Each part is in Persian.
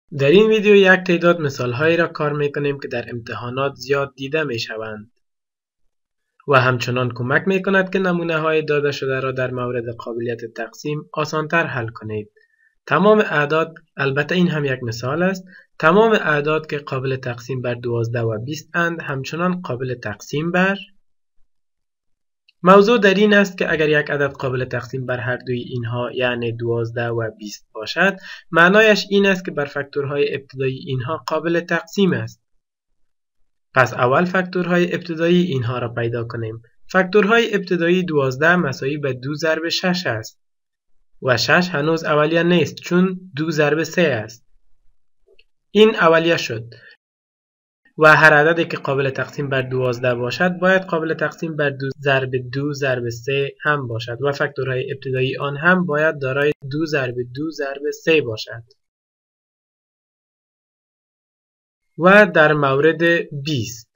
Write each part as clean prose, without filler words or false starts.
در این ویدیو یک تعداد مثالهایی را کار میکنیم که در امتحانات زیاد دیده میشوند و همچنان کمک میکند که نمونه های داده شده را در مورد قابلیت تقسیم آسانتر حل کنید. تمام اعداد، البته این هم یک مثال است، تمام اعداد که قابل تقسیم بر 12 و 20 اند همچنان قابل تقسیم بر. موضوع در این است که اگر یک عدد قابل تقسیم بر هر دوی اینها یعنی 12 و 20 باشد، معنایش این است که بر فاکتورهای ابتدایی اینها قابل تقسیم است. پس اول فاکتورهای ابتدایی اینها را پیدا کنیم. فاکتورهای ابتدایی 12 مساوی به 2 ضرب 6 است و 6 هنوز اولیه نیست چون 2 ضرب 3 است. این اولیه شد و هر عددی که قابل تقسیم بر 12 باشد باید قابل تقسیم بر 2 ضرب 2 ضرب 3 هم باشد و فاکتورهای ابتدایی آن هم باید دارای 2 ضرب 2 ضرب 3 باشد. و در مورد 20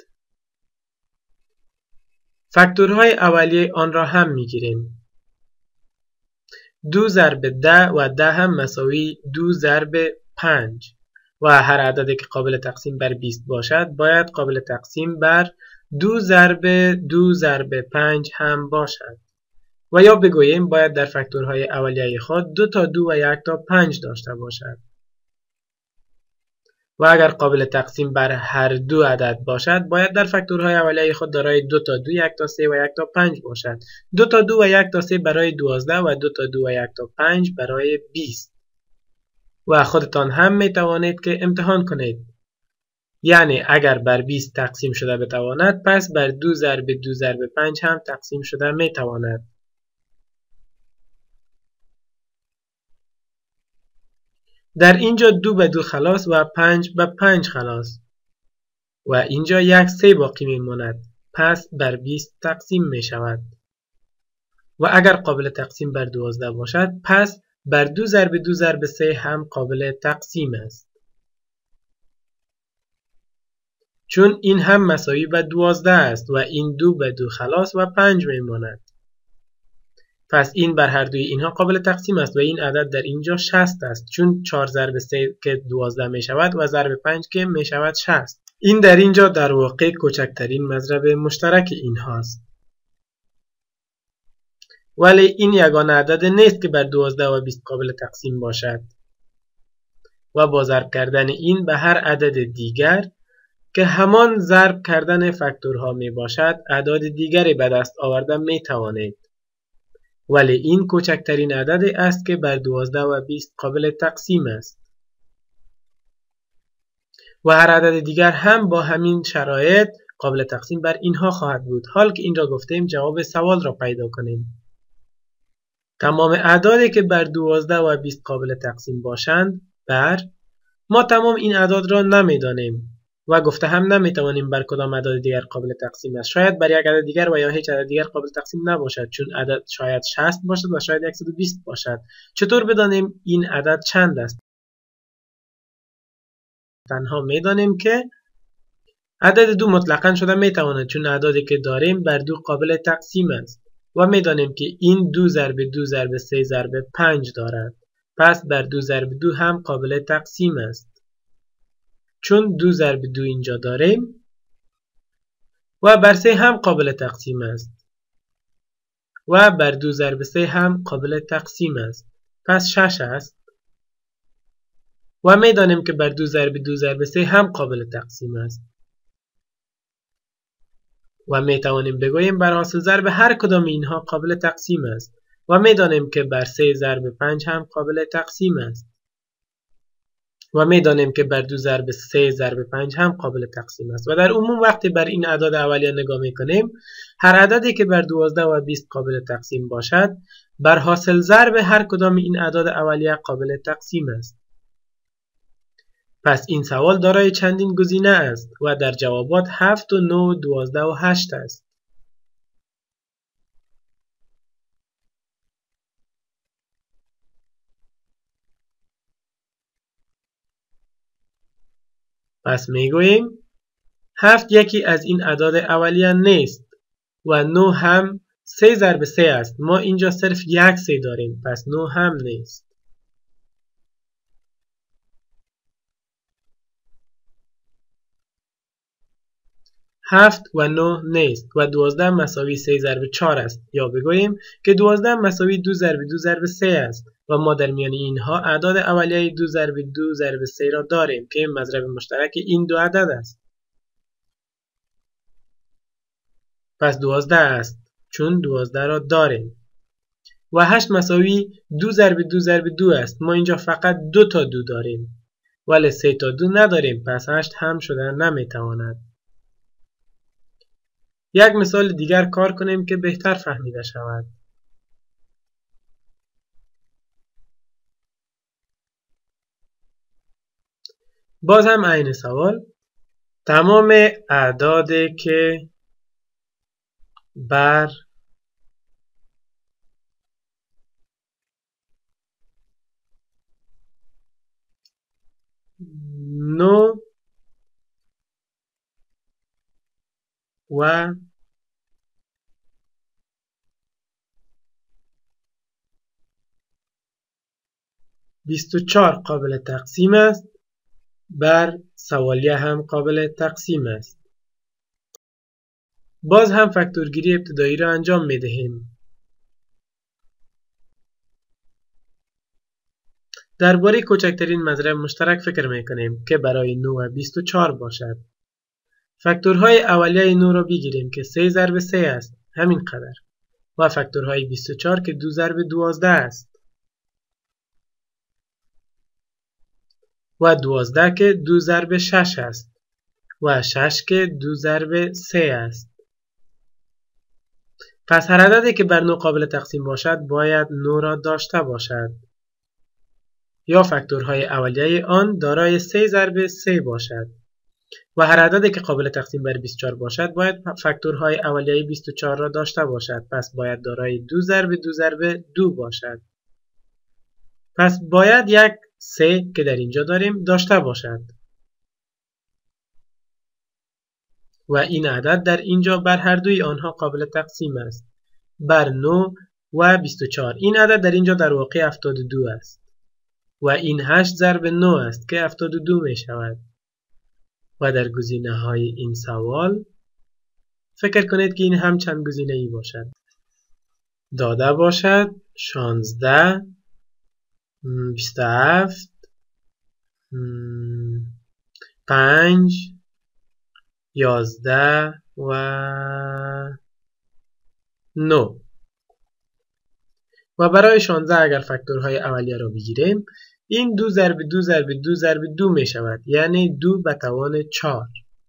فاکتورهای اولیه آن را هم میگیریم. 2 ضرب 10 و 10 هم مساوی 2 ضرب 5 و هر عددی که قابل تقسیم بر 20 باشد باید قابل تقسیم بر 2 ضرب 2 ضرب 5 هم باشد و یا بگوییم باید در فاکتورهای اولیه خود 2 تا 2 و 1 تا 5 داشته باشد و اگر قابل تقسیم بر هر دو عدد باشد باید در فاکتورهای اولیه خود دارای 2 تا 2 1 تا 3 و 1 تا 5 باشد. 2 تا 2 و 1 تا 3 برای 12 و 2 تا 2 و 1 تا 5 برای 20 و خودتان هم می توانید که امتحان کنید. یعنی اگر بر 20 تقسیم شده بتواند پس بر 2 ضرب 2 ضرب 5 هم تقسیم شده می تواند. در اینجا 2 به 2 خلاص و 5 به 5 خلاص و اینجا یک 3 باقی می ماند، پس بر 20 تقسیم می شود و اگر قابل تقسیم بر 12 باشد پس بر 2 ضرب 2 ضرب 3 هم قابل تقسیم است چون این هم مساوی به 12 است و این 2 به 2 خلاص و 5 می ماند. پس این بر هر دوی اینها قابل تقسیم است و این عدد در اینجا 60 است چون 4 ضرب 3 که 12 می شود و ضرب 5 که می شود 60. این در اینجا در واقع کوچکترین مضرب مشترک اینهاست. ولی این یگانه عدد نیست که بر 12 و 20 قابل تقسیم باشد و با ضرب کردن این به هر عدد دیگر که همان ضرب کردن فاکتورها می باشد اعداد دیگری به دست آورده می توانید. ولی این کوچکترین عددی است که بر 12 و 20 قابل تقسیم است و هر عدد دیگر هم با همین شرایط قابل تقسیم بر اینها خواهد بود. حال که این را گفتیم جواب سوال را پیدا کنیم. تمام اعدادی که بر 12 و 20 قابل تقسیم باشند بر، ما تمام این اعداد را نمیدانیم و گفته هم نمیتوانیم بر کدام اعداد دیگر قابل تقسیم است. شاید بر یک عدد دیگر و یا هیچ عدد دیگر قابل تقسیم نباشد چون عدد شاید 60 باشد و شاید 120 باشد. چطور بدانیم این عدد چند است؟ تنها میدانیم که عدد 2 مطلقاً شده میتواند چون اعدادی که داریم بر 2 قابل تقسیم است و میدانیم که این 2 ضرب 2 ضرب 3 ضرب 5 دارد، پس بر 2 ضرب 2 هم قابل تقسیم است چون 2 ضرب 2 اینجا داریم و بر 3 هم قابل تقسیم است و بر 2 ضرب 3 هم قابل تقسیم است، پس 6 است و میدانیم که بر 2 ضرب 2 ضرب 3 هم قابل تقسیم است و می توانیم بگوییم بر حاصل ضرب هر کدام اینها قابل تقسیم است و می دانیم که بر 3 ضرب 5 هم قابل تقسیم است و می دانیم که بر 2 ضرب 3 ضرب 5 هم قابل تقسیم است و در عموم وقتی بر این اعداد اولیه نگاه می کنیم هر عددی که بر 12 و 20 قابل تقسیم باشد بر حاصل ضرب هر کدام این اعداد اولیه قابل تقسیم است. پس این سوال دارای چندین گزینه است و در جوابات 7 و 9 12 و 8 است. پس میگوییم 7 یکی از این اعداد اولیه نیست و 9 هم 3 ضرب 3 است. ما اینجا صرف یک 3 داریم پس 9 هم نیست. 7 و 9 نیست و 12 مساوی 3 ضرب 4 است. یا بگوییم که 12 مساوی 2 ضرب 2 ضرب 3 است و ما در میان اینها اعداد اولیه 2 ضرب 2 ضرب 3 را داریم که مضرب مشترک این دو عدد است. پس 12 است چون 12 را داریم. و 8 مساوی 2 ضرب 2 ضرب 2 است. ما اینجا فقط 2 تا 2 داریم ولی 3 تا 2 نداریم، پس 8 هم شدن نمیتواند. یک مثال دیگر کار کنیم که بهتر فهمیده شود. باز هم عین سوال. تمام اعدادی که بر نو و 24 قابل تقسیم است، بر سوالیه هم قابل تقسیم است. باز هم فاکتورگیری ابتدایی را انجام می دهیم. درباره کوچکترین مضرب مشترک فکر می کنیم که برای 9 و 24 باشد. فاکتورهای اولیه 9 را بگیریم که 3 ضرب 3 است، همین قدر. و فاکتورهای 24 که 2 ضرب 12 است. و 12 که 2 ضرب 6 است. و 6 که 2 ضرب 3 است. پس هر عددی که بر 9 قابل تقسیم باشد باید 9 را داشته باشد. یا فاکتورهای اولیه آن دارای 3 ضرب 3 باشد. و هر عددی که قابل تقسیم بر 24 باشد باید فاکتورهای اولیه 24 را داشته باشد. پس باید دارای 2 ضرب 2 ضرب 2 باشد. پس باید یک 3 که در اینجا داریم داشته باشد. و این عدد در اینجا بر هر دوی آنها قابل تقسیم است. بر 9 و 24. این عدد در اینجا در واقع 72 است. و این 8 ضرب 9 است که 72 می شود. و در گزینه های این سوال فکر کنید که این هم چند گزینه ای باشد. داده باشد 16 27 5 11 و 9. و برای 16 اگر فاکتورهای اولیه را بگیریم این 2 ضرب 2 ضرب 2 ضرب 2 می شود، یعنی 2 به توان 4.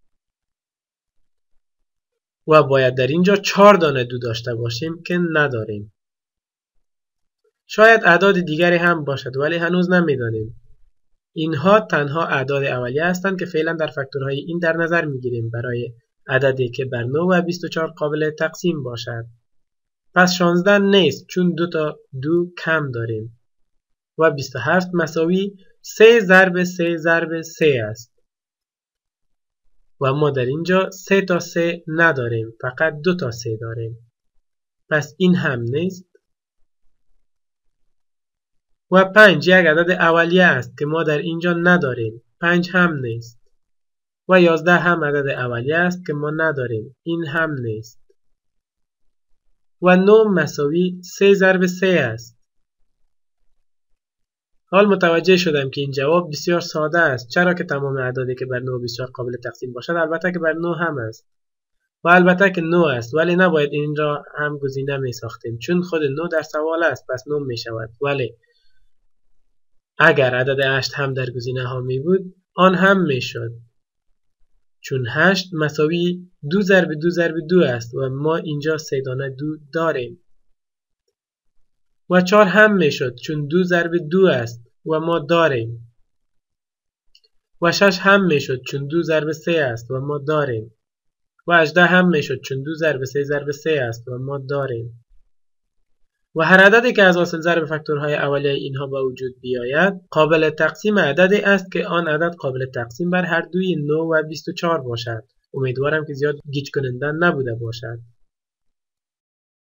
و باید در اینجا 4 دانه 2 داشته باشیم که نداریم. شاید اعداد دیگری هم باشد ولی هنوز نمیدانیم. اینها تنها اعداد اولیه هستند که فعلا در فاکتورهای این در نظر میگیریم برای عددی که بر 9 و 24 قابل تقسیم باشد. پس 16 نیست چون 2 تا 2 کم داریم. و 27 مساوی 3 ضرب 3 ضرب 3 است. و ما در اینجا 3 تا 3 نداریم، فقط 2 تا 3 داریم. پس این هم نیست. و 5 یک عدد اولیه است که ما در اینجا نداریم. 5 هم نیست. و 11 هم عدد اولیه است که ما نداریم. این هم نیست. و 9 مساوی 3 ضرب 3 است. حال متوجه شدم که این جواب بسیار ساده است. چرا که تمام اعدادی که بر 9 و 24 قابل تقسیم باشد البته که بر 9 هم است. و البته که 9 است ولی نباید این را هم گزینه می ساختیم چون خود 9 در سوال است، پس 9 می شود. ولی اگر عدد 8 هم در گزینه ها می بود آن هم می شد چون 8 مساوی 2 ضرب 2 ضرب 2 است و ما اینجا 3 دانه 2 داریم. و 4 هم می شد چون 2 ضرب 2 است و ما داریم. و 6 هم می شد چون 2 ضرب 3 است و ما داریم. و 18 هم می شد چون 2 ضرب 3 ضرب 3 است و ما داریم. و هر عددی که از حاصل ضرب فاکتورهای اولیه اینها به وجود بیاید قابل تقسیم عددی است که آن عدد قابل تقسیم بر هر دوی 9 و 24 باشد. امیدوارم که زیاد گیج کننده نبوده باشد.